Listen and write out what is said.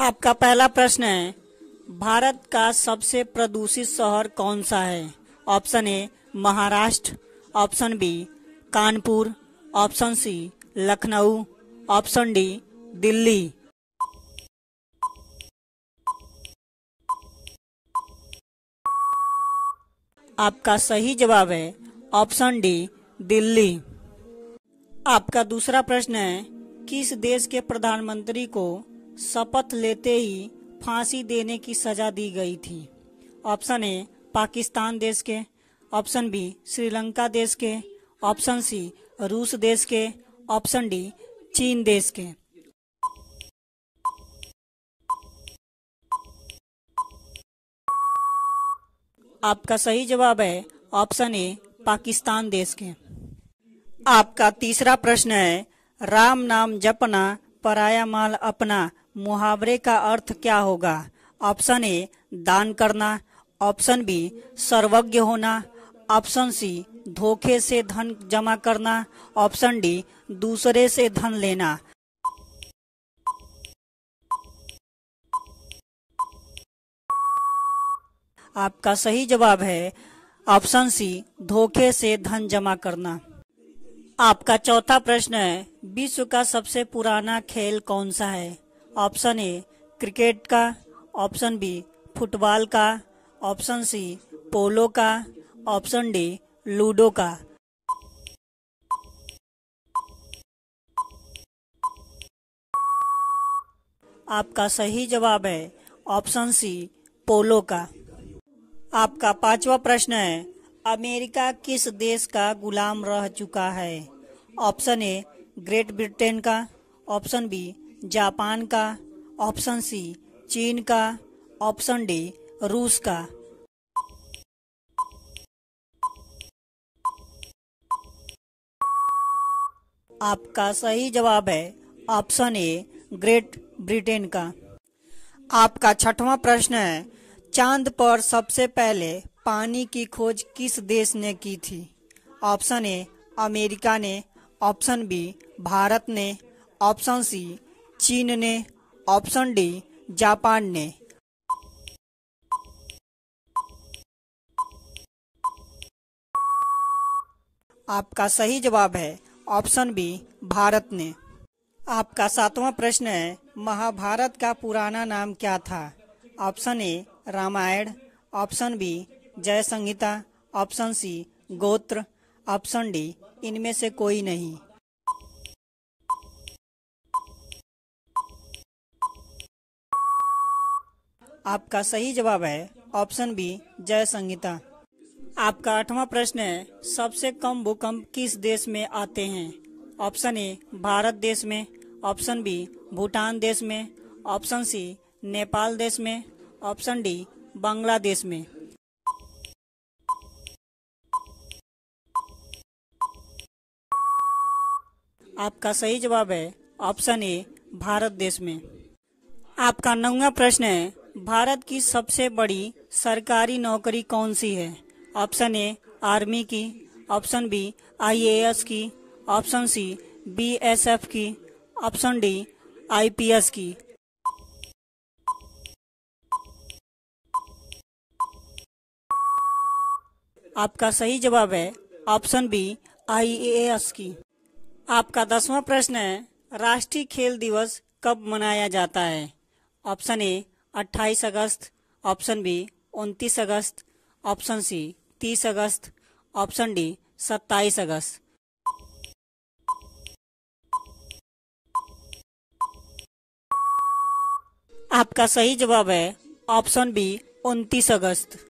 आपका पहला प्रश्न है, भारत का सबसे प्रदूषित शहर कौन सा है? Option A Maharashtra, option B Kanpur, option C Lucknow, option D Delhi. आपका सही जवाब है ऑप्शन डी दिल्ली। आपका दूसरा प्रश्न है, किस देश के प्रधानमंत्री को शपथ लेते ही फांसी देने की सजा दी गई थी? ऑप्शन ए पाकिस्तान देश के, ऑप्शन बी श्रीलंका देश के, ऑप्शन सी रूस देश के, ऑप्शन डी चीन देश के। आपका सही जवाब है ऑप्शन ए पाकिस्तान देश के। आपका तीसरा प्रश्न है, राम नाम जपना पराया माल अपना मुहावरे का अर्थ क्या होगा? ऑप्शन ए दान करना, ऑप्शन बी सर्वज्ञ होना, ऑप्शन सी धोखे से धन जमा करना, ऑप्शन डी दूसरे से धन लेना। आपका सही जवाब है ऑप्शन सी धोखे से धन जमा करना। आपका चौथा प्रश्न है, विश्व का सबसे पुराना खेल कौन सा है? ऑप्शन ए क्रिकेट का, ऑप्शन बी फुटबॉल का, ऑप्शन सी पोलो का, ऑप्शन डी लूडो का। आपका सही जवाब है ऑप्शन सी पोलो का। आपका पांचवा प्रश्न है, अमेरिका किस देश का गुलाम रह चुका है? ऑप्शन ए ग्रेट ब्रिटेन का, ऑप्शन बी जापान का, ऑप्शन सी चीन का, ऑप्शन डी रूस का। आपका सही जवाब है ऑप्शन ए ग्रेट ब्रिटेन का। आपका छठवां प्रश्न है, चांद पर सबसे पहले पानी की खोज किस देश ने की थी? ऑप्शन ए अमेरिका ने, ऑप्शन बी भारत ने, ऑप्शन सी चीन ने, ऑप्शन डी जापान ने। आपका सही जवाब है ऑप्शन बी भारत ने। आपका सातवां प्रश्न है, महाभारत का पुराना नाम क्या था? Option A Ramayan, option B Jay Samhita, option C गोत्र, ऑप्शन डी इनमें से कोई नहीं। आपका सही जवाब है ऑप्शन बी जय संहिता। आपका आठवां प्रश्न है, सबसे कम भूकंप किस देश में आते हैं? ऑप्शन ए भारत देश में, ऑप्शन बी भूटान देश में, ऑप्शन सी नेपाल देश में, ऑप्शन डी बांग्लादेश में। आपका सही जवाब है ऑप्शन ए भारत देश में। आपका नौवां प्रश्न है, भारत की सबसे बड़ी सरकारी नौकरी कौन सी है? ऑप्शन ए आर्मी की, ऑप्शन बी आईएएस की, ऑप्शन सी बीएसएफ की, ऑप्शन डी आईपीएस की। आपका सही जवाब है ऑप्शन बी आईएएस की। आपका 10वां प्रश्न है, राष्ट्रीय खेल दिवस कब मनाया जाता है? ऑप्शन ए 28 अगस्त, ऑप्शन बी 29 अगस्त, ऑप्शन सी 30 अगस्त, ऑप्शन डी 27 अगस्त। आपका सही जवाब है ऑप्शन बी 29 अगस्त।